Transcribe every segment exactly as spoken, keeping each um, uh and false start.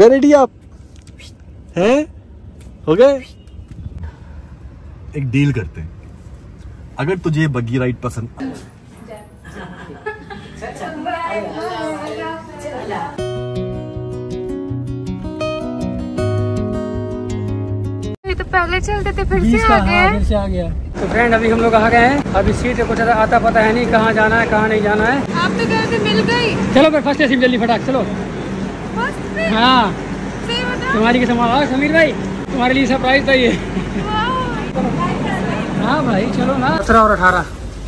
गए रेडी आप? हैं? हो गए? एक डील करते हैं, अगर तुझे बग्गी राइड पसंद तो पहले चलते थे, फिर से आ गए। फिर से आ गया। तो फ्रेंड अभी हम लोग आ गए हैं। अभी सीट कुछ आता पता है नहीं, कहाँ जाना है कहाँ नहीं जाना है। आप तो गए थे, मिल गई। चलो फिर फर्स्ट जल्दी फटाक चलो। हाँ तुम्हारी के समान समीर भाई, तुम्हारे लिए सरप्राइज था ये। हाँ भाई चलो ना। सत्रह और अठारह।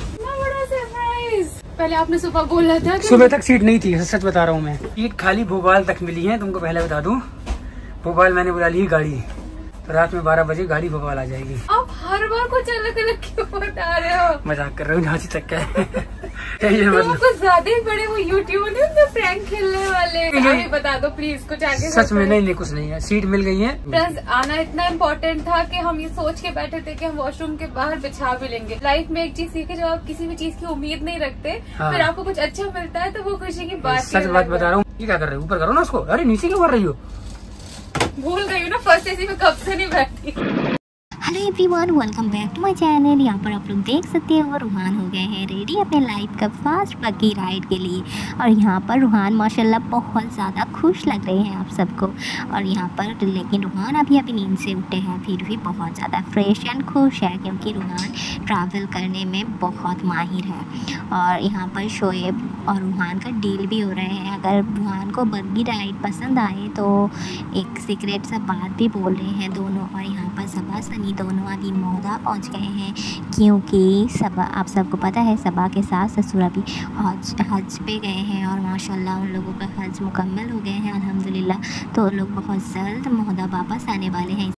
पहले आपने सुबह बोला था कि सुबह तक सीट नहीं थी, सच बता रहा हूँ मैं। सीट खाली भोपाल तक मिली है, तुमको पहले बता दूं। भोपाल मैंने बुला ली गाड़ी, तो रात में बारह बजे गाड़ी भोपाल आ जाएगी। आप हर बार कुछ अलग अलग क्यों बता रहे हो? मजाक कर रहे हो, झांसी तक का है। तो मतलब कुछ ज्यादा ही बड़े वो यूट्यूबर ने तो प्रैंक खेलने वाले। अभी बता दो प्लीज कुछ आगे। सच में नहीं नहीं कुछ नहीं है, सीट मिल गई है। प्लस आना इतना इम्पोर्टेंट था कि हम ये सोच के बैठे थे कि हम वॉशरूम के बाहर बिछा भी लेंगे। लाइफ में एक चीज सीखे, जब आप किसी भी चीज की उम्मीद नहीं रखते, हाँ। फिर आपको कुछ अच्छा मिलता है तो वो खुशी की बात। सच बात बता रहा हूँ। ये क्या कर रहे हो? ऊपर करो ना उसको। अरे नीचे क्यों कर रही हो? भूल गई हूँ ना, फर्स्ट एसी में कब से नहीं बैठती। Hello everyone, welcome back to my channel. यहाँ पर आप लोग देख सकते हो रूहान हो गए हैं रेडी अपने लाइफ का फास्ट बग्गी राइड के लिए। और यहाँ पर रूहान माशाल्लाह बहुत ज़्यादा खुश लग रहे हैं आप सबको। और यहाँ पर लेकिन रूहान अभी अभी नींद से उठे हैं, फिर भी बहुत ज़्यादा फ्रेश एंड खुश है, क्योंकि रूहान ट्रैवल करने में बहुत माहिर है। और यहाँ पर शोएब और रूहान का डील भी हो रहे हैं। अगर रूहान को बग्गी राइड पसंद आए तो एक सीक्रेट सा बात भी बोल रहे हैं दोनों। और यहाँ पर सबा सनी दोनों अभी मौदा पहुंच गए हैं, क्योंकि सबा आप सबको पता है सबा के सास ससुर अभी हज हज पे गए हैं। और माशाल्लाह उन लोगों का हज मुकम्मल हो गए हैं अल्हम्दुलिल्लाह। तो लोग बहुत जल्द मौदा वापस आने वाले हैं।